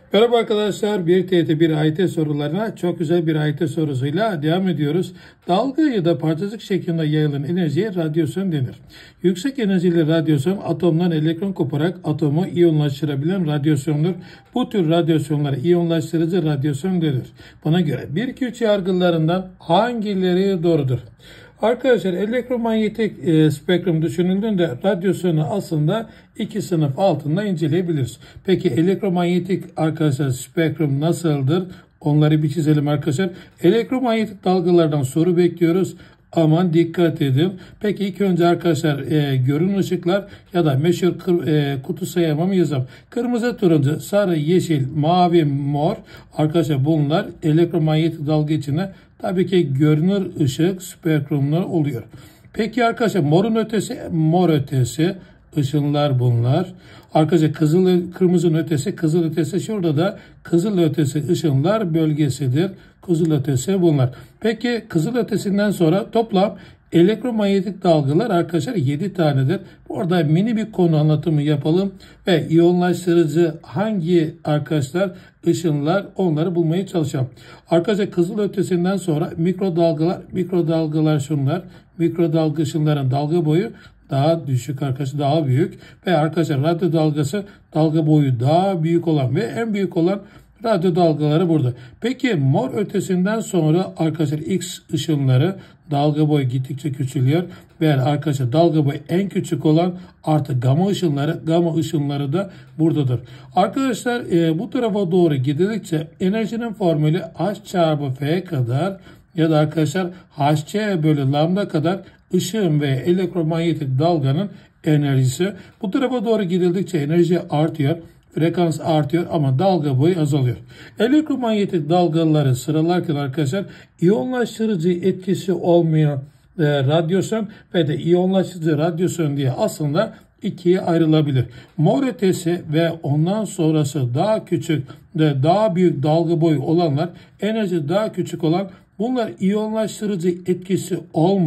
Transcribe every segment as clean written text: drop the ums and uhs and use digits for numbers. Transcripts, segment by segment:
Merhaba arkadaşlar, bir TRT1 AYT sorularına çok güzel bir AYT sorusuyla devam ediyoruz. Dalga ya da parçacık şeklinde yayılan enerjiye radyasyon denir. Yüksek enerjili radyasyon atomdan elektron koparak atomu iyonlaştırabilen radyasyondur. Bu tür radyasyonlara iyonlaştırıcı radyasyon denir. Buna göre 1-2-3 yargılarından hangileri doğrudur? Arkadaşlar elektromanyetik spektrum düşünüldüğünde radyasyonu aslında iki sınıf altında inceleyebiliriz. Peki elektromanyetik arkadaşlar spektrum nasıldır? Onları bir çizelim arkadaşlar. Elektromanyetik dalgalardan soru bekliyoruz. Aman dikkat edin. Peki ilk önce arkadaşlar görün ışıklar ya da meşhur kutu sayamamı yazalım. Kırmızı, turuncu, sarı, yeşil, mavi, mor. Arkadaşlar bunlar elektromanyetik dalga içinde tabii ki görünür ışık spektrumlar oluyor. Peki arkadaşlar mor ötesi ışınlar bunlar. Arkadaşlar kırmızının ötesi, kızıl ötesi şurada da kızıl ötesi ışınlar bölgesidir. Kızıl ötesi bunlar. Peki kızıl ötesinden sonra toplam elektromanyetik dalgalar arkadaşlar 7 tanedir. Burada mini bir konu anlatımı yapalım ve iyonlaştırıcı hangi arkadaşlar ışınlar onları bulmaya çalışalım. Arkadaşlar kızıl ötesinden sonra mikrodalgalar şunlar. Mikrodalga ışınların dalga boyu daha düşük arkadaşlar, daha büyük ve arkadaşlar radyo dalgası dalga boyu daha büyük olan ve en büyük olan radyo dalgaları burada. Peki mor ötesinden sonra arkadaşlar X ışınları dalga boyu gittikçe küçülüyor ve arkadaşlar dalga boyu en küçük olan artı gamma ışınları da buradadır. Arkadaşlar bu tarafa doğru gidildikçe enerjinin formülü H çarpı F kadar ya da arkadaşlar Hc bölü lambda kadar ışığın ve elektromanyetik dalganın enerjisi. Bu tarafa doğru gidildikçe enerji artıyor. Frekans artıyor ama dalga boyu azalıyor. Elektromanyetik dalgaları sıralarken arkadaşlar iyonlaştırıcı etkisi olmayan radyasyon ve de iyonlaştırıcı radyasyon diye aslında ikiye ayrılabilir. Mor ötesi ve ondan sonrası daha küçük ve daha büyük dalga boyu olanlar, enerji daha küçük olan, bunlar iyonlaştırıcı etkisi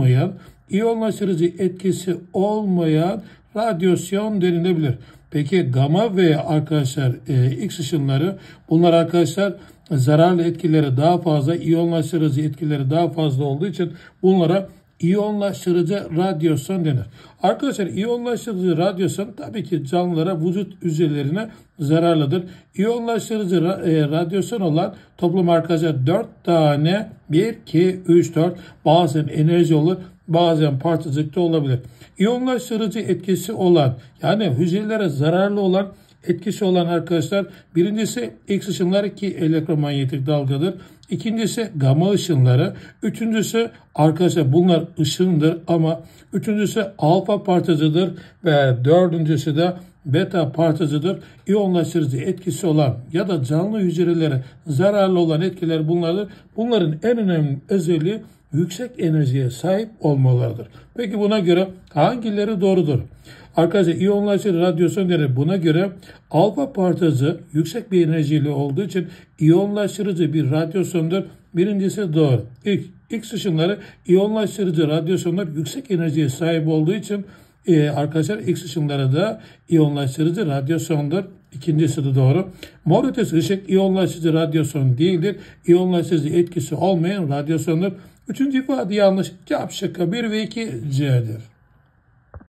olmayan radyasyon denilebilir. Peki gamma ve arkadaşlar X ışınları, bunlar arkadaşlar zararlı etkileri daha fazla, iyonlaştırıcı etkileri daha fazla olduğu için bunlara iyonlaştırıcı radyasyon denir. Arkadaşlar iyonlaştırıcı radyasyon tabii ki canlılara, vücut hücrelerine zararlıdır. İyonlaştırıcı radyasyon olan toplam arkadaşlar 4 tane 1, 2, 3, 4 bazen enerji olur, bazen parçacıkta olabilir. İyonlaştırıcı etkisi olan yani hücrelere zararlı olan etkisi olan arkadaşlar birincisi X ışınları ki elektromanyetik dalgadır. İkincisi gamma ışınları. Üçüncüsü arkadaşlar bunlar ışındır ama üçüncüsü alfa parçacıdır ve dördüncüsü de beta parçacıdır. İyonlaştırıcı etkisi olan ya da canlı hücrelere zararlı olan etkiler bunlardır. Bunların en önemli özelliği yüksek enerjiye sahip olmalarıdır. Peki buna göre hangileri doğrudur? Arkadaşlar iyonlaştırıcı radyasyon denir. Buna göre alfa parçacığı yüksek bir enerjiyle olduğu için iyonlaştırıcı bir radyasyondur. Birincisi doğru. X ışınları iyonlaştırıcı radyasyonlar yüksek enerjiye sahip olduğu için arkadaşlar X ışınları da iyonlaştırıcı radyasyondur. İkincisi de doğru. Mor ötesi ışık iyonlaştırıcı radyasyon değildir. İyonlaştırıcı etkisi olmayan radyasyondur. Üçüncü ifade yanlış. Cevap şıkkı 1 ve 2 C'dir.